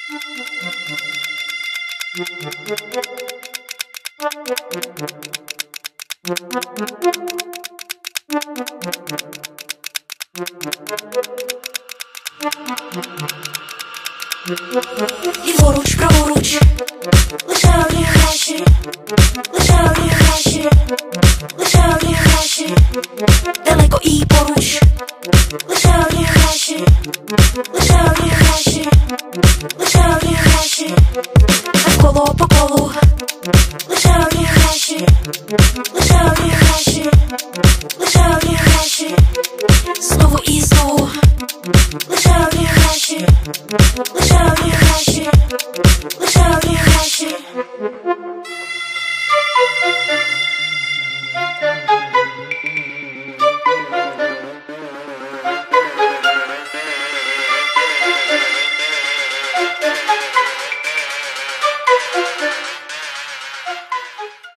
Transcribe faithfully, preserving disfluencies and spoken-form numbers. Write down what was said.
Ліворуч, праворуч, лише одні гроші, лише одні гроші, лише одні гроші, далеко і поруч, лише одні гроші, лише одні гроші, лише одні гроші, навколо по колу, лише одні гроші, лише одні гроші, лише одні гроші, знову і знову, лише одні гроші, лише одні гроші, лише одні гроші.